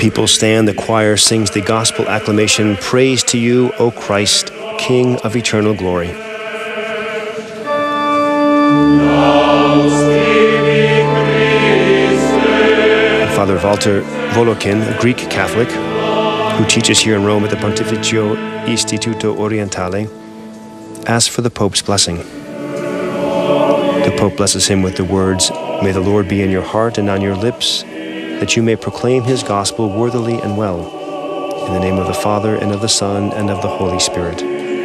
people stand, the choir sings the gospel acclamation, "Praise to you, O Christ, King of eternal glory." Father Walter Volokin, a Greek Catholic, who teaches here in Rome at the Pontificio Istituto Orientale, asks for the Pope's blessing. The Pope blesses him with the words, "May the Lord be in your heart and on your lips, that you may proclaim his gospel worthily and well. In the name of the Father, and of the Son, and of the Holy Spirit."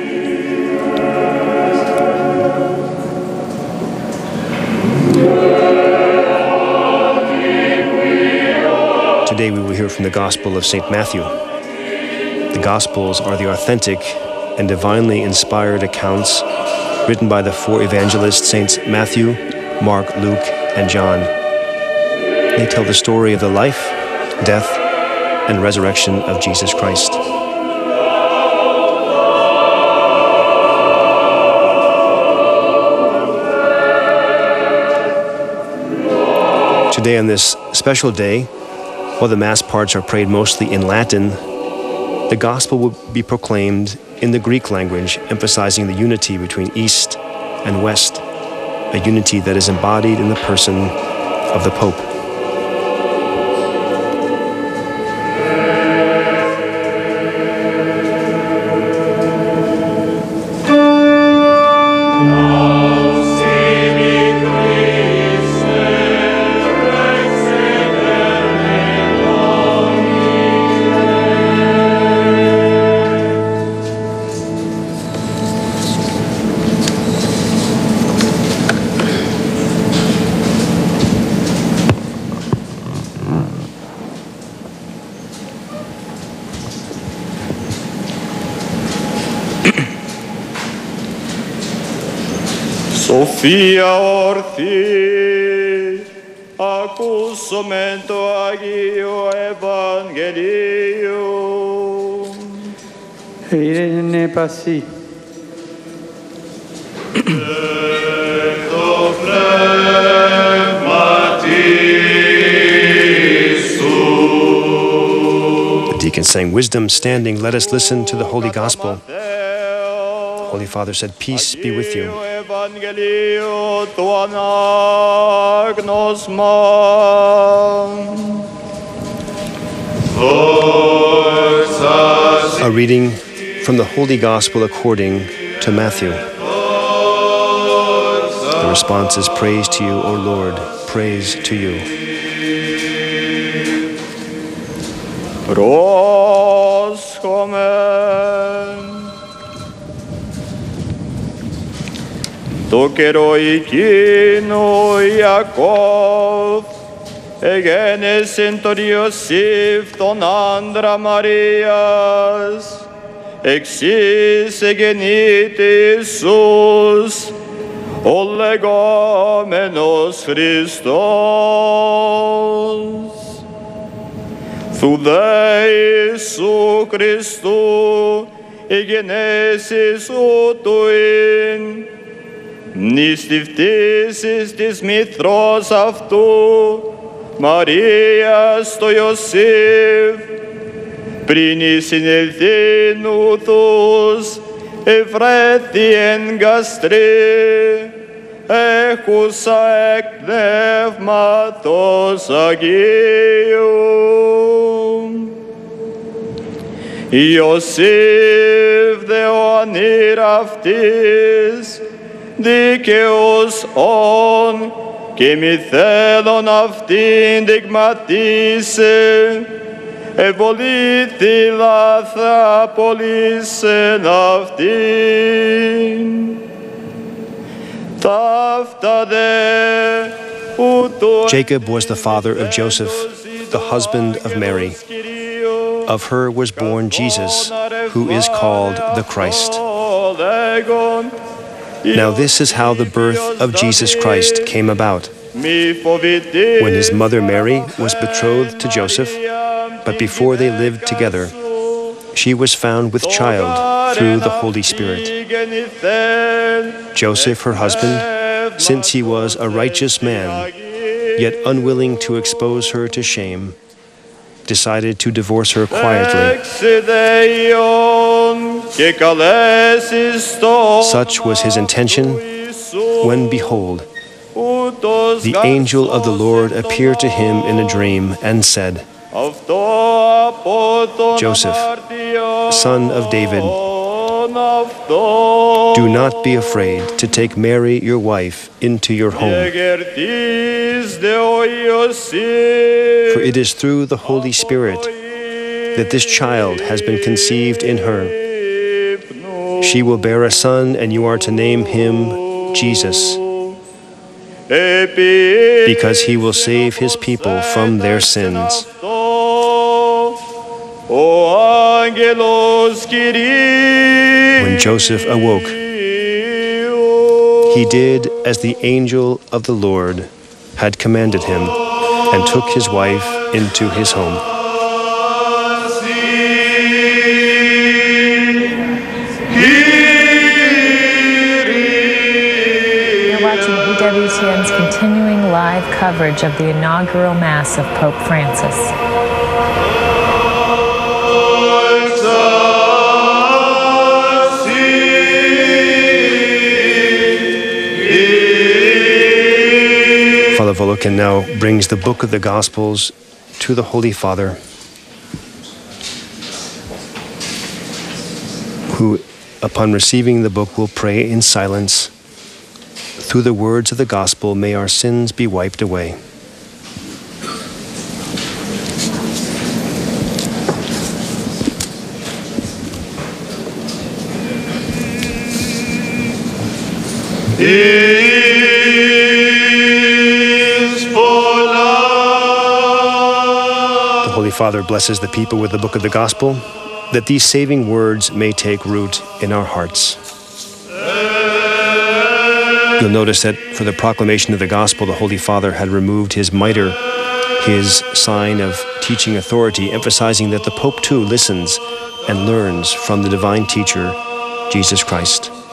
Today we will hear from the Gospel of St. Matthew. The Gospels are the authentic and divinely inspired accounts written by the four evangelists, Saints Matthew, Mark, Luke, and John. They tell the story of the life, death, and resurrection of Jesus Christ. Today, on this special day, while the Mass parts are prayed mostly in Latin, the Gospel will be proclaimed in the Greek language, emphasizing the unity between East and West, a unity that is embodied in the person of the Pope. Sophia orthi, acussomen to agio evangelium. Irene passi. The deacon sang "Wisdom Standing, let us listen to the Holy Gospel." The Holy Father said, "Peace be with you." A reading from the Holy Gospel according to Matthew. The response is, "Praise to you, O Lord, praise to you." Το καιροϊκίνου Ιακώβ εγένεσεν τον Ιωσήφ τον άντρα Μαρίας, εξής εγεννήθη Ιησούς, ο λεγόμενος Χριστός. Θου δε Ιησού Χριστού η γενέσεις ούτουιν, νηστευτήσεις της μηθρός αυτού, Μαρίας το Ιωσήφ, πριν η συνελθήν ούθους, ευρέθη εν γαστρή, έχουσα εκ πνεύματος Αγίου. Ιωσήφ δε ο ανήραυτης, δίκαιος όν, και μη θέλον αυτήν δειγματίσε, ευολήθη λάθρα απολύσεν αυτήν. Ταύτα δε ούτω. Jacob was the father of Joseph, the husband of Mary. Of her was born Jesus, who is called the Christ. Now this is how the birth of Jesus Christ came about. When his mother Mary was betrothed to Joseph, but before they lived together, she was found with child through the Holy Spirit. Joseph, her husband, since he was a righteous man, yet unwilling to expose her to shame, decided to divorce her quietly. Such was his intention when, behold, the angel of the Lord appeared to him in a dream and said, Joseph, son of David, do not be afraid to take Mary, your wife, into your home. For it is through the Holy Spirit that this child has been conceived in her. She will bear a son, and you are to name him Jesus, because he will save his people from their sins. When Joseph awoke, he did as the angel of the Lord had commanded him, and took his wife into his home. You're watching EWTN's continuing live coverage of the inaugural Mass of Pope Francis. Father Volokin now brings the book of the Gospels to the Holy Father, who, upon receiving the book, will pray in silence. Through the words of the Gospel, may our sins be wiped away. The Holy Father blesses the people with the book of the Gospel, that these saving words may take root in our hearts. You'll notice that for the proclamation of the Gospel, the Holy Father had removed his mitre, his sign of teaching authority, emphasizing that the Pope too listens and learns from the divine teacher, Jesus Christ.